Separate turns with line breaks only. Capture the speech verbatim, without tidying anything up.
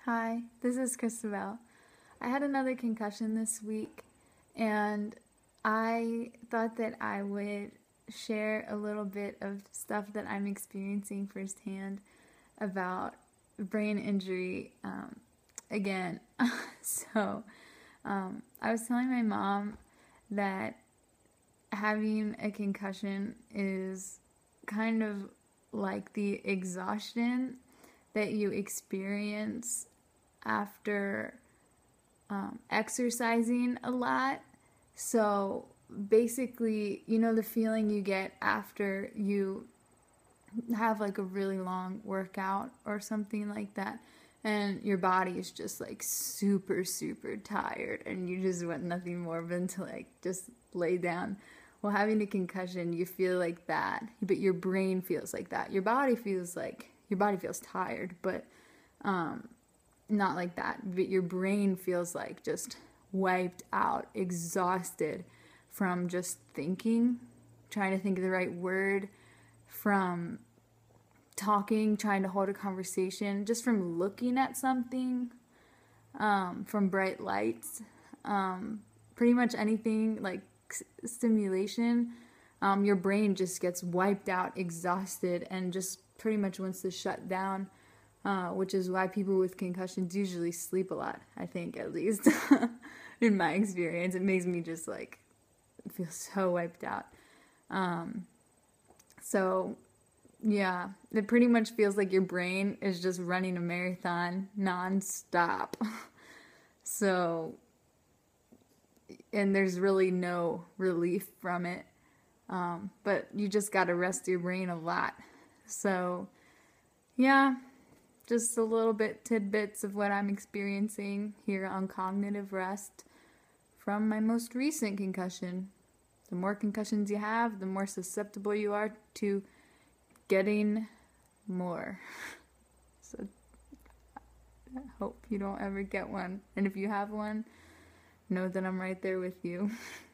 Hi, this is Cristabelle. I had another concussion this week, and I thought that I would share a little bit of stuff that I'm experiencing firsthand about brain injury um, again. so, um, I was telling my mom that having a concussion is kind of like the exhaustion that you experience after um, exercising a lot. So basically, you know, the feeling you get after you have like a really long workout or something like that, and your body is just like super, super tired, and you just want nothing more than to like just lay down. Well, having a concussion, you feel like that, but your brain feels like that. Your body feels like, your body feels tired, but um, not like that. But your brain feels like just wiped out, exhausted from just thinking, trying to think of the right word, from talking, trying to hold a conversation, just from looking at something, um, from bright lights, um, pretty much anything like stimulation. Um, your brain just gets wiped out, exhausted, and just pretty much wants to shut down, uh, which is why people with concussions usually sleep a lot, I think, at least. In my experience, it makes me just like feel so wiped out. Um, so yeah, it pretty much feels like your brain is just running a marathon non-stop. So, and there's really no relief from it. Um, but you just gotta rest your brain a lot. So, yeah, just a little bit tidbits of what I'm experiencing here on cognitive rest from my most recent concussion. The more concussions you have, the more susceptible you are to getting more. So I hope you don't ever get one. And if you have one, know that I'm right there with you.